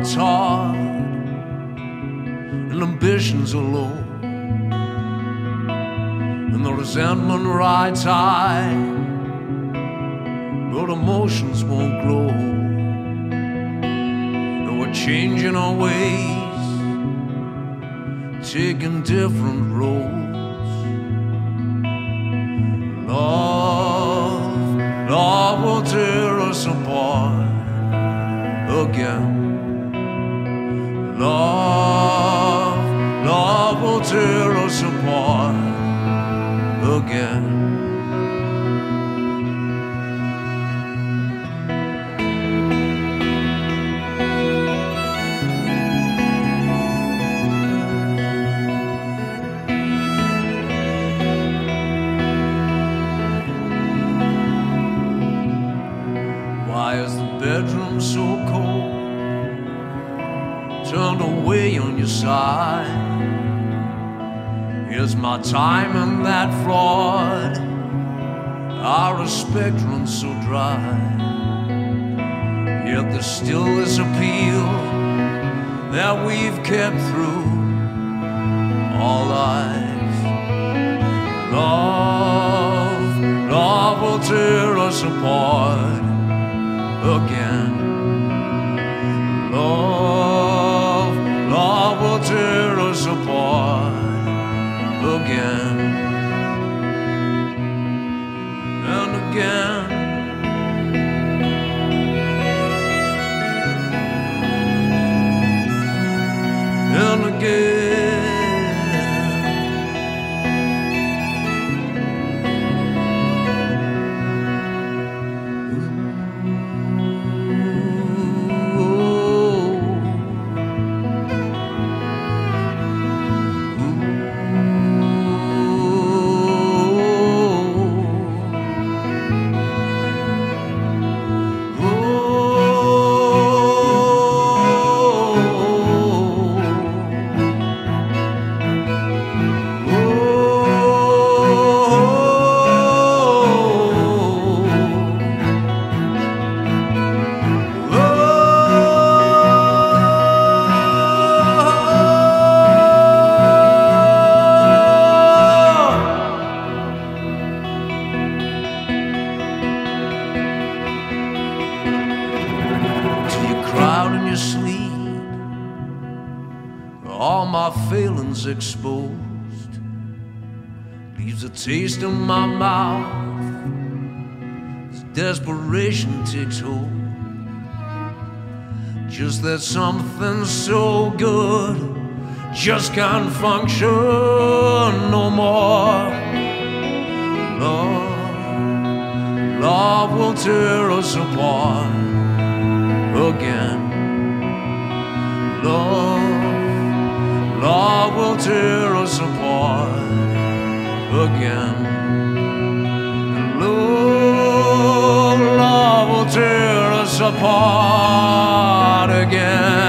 fights hard and ambitions are low, and the resentment rides high, but emotions won't glow. And we're changing our ways, taking different roads. Love will tear us apart again. Love will tear us apart again. Why is the bedroom so cold? Turned away on your side. Is my time in that flawed? Our respect runs so dry. Yet there's still this appeal that we've kept through all lives. Love will tear us apart again. Love will tear us apart again and again. And again. Crowd in your sleep, all my failings exposed, leaves a taste in my mouth as desperation takes hold. Just that something so good just can't function no more. Love will tear us apart again. Love will tear us apart again. Love will tear us apart again.